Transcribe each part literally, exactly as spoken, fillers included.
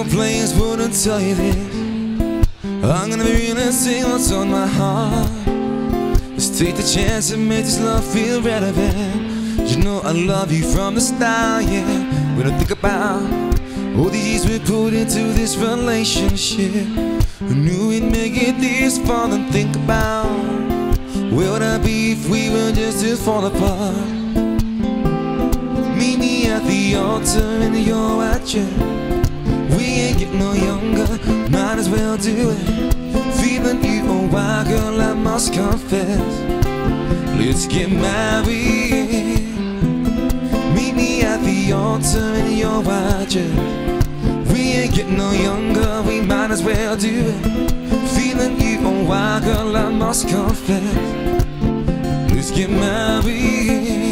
players wouldn't tell you this. I'm gonna be real and say what's on my heart. Let's take the chance and make this love feel relevant. You know I love you from the start, yeah. When I think about all the years we put into this relationship, I knew we'd make it this far. And think about where would I be if we were just to fall apart. Meet me at the altar in your white dress. We ain't getting no younger, might as well do it. Feeling you, oh why girl, I must confess. Let's get married. Meet me at the altar in your white dress. We ain't getting no younger, we might as well do it. Feeling you, oh why girl, I must confess. Let's get married.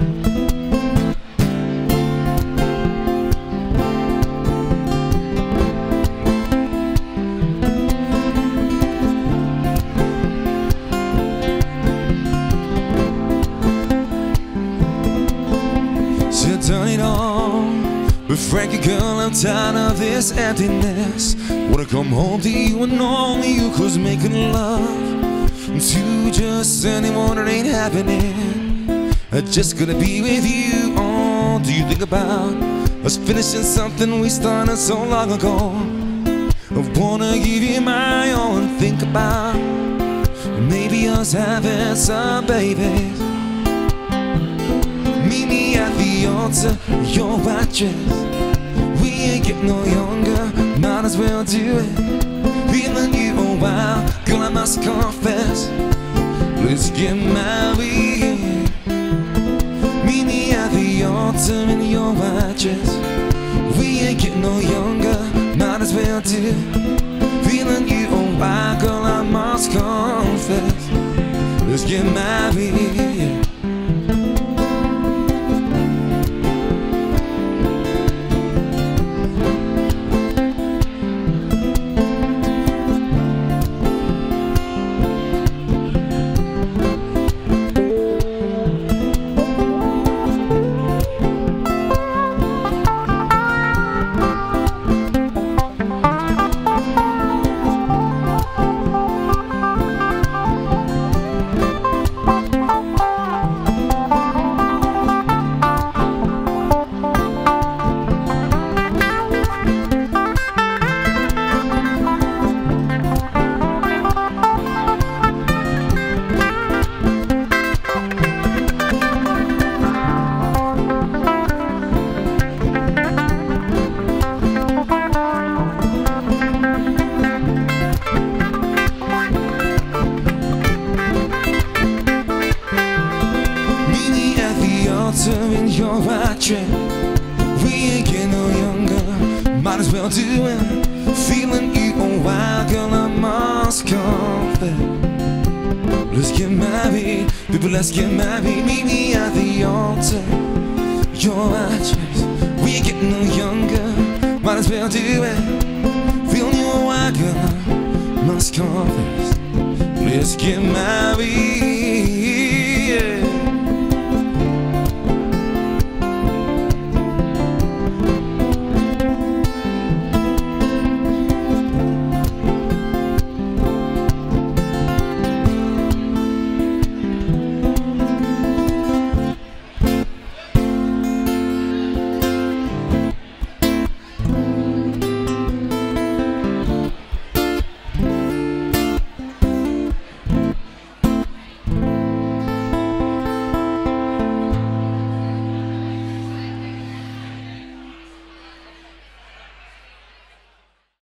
Done it all, but frankly girl, I'm tired of this emptiness. Wanna come home to you and only you, cause making love to just anyone, it ain't happening. I just gotta be with you. Oh, do you think about us finishing something we started so long ago? I wanna give you my all and think about maybe us having some babies. Meet me at the altar, your white dress. We ain't getting no younger, might as well do it. Feeling you, oh wow, girl, I must confess. Let's get married. Meet me at the altar in your white dress. We ain't getting no younger, might as well do it. Feeling you, oh wow, girl, I must confess. Let's get married. In your white dress. We ain't getting no younger, might as well do it. Feeling you, oh wow, girl, I must confess. Let's get married, people, let's get married. Meet me at the altar, your white dress. We ain't getting no younger, might as well do it. Feeling you, oh wow, girl, I must confess. Let's get married.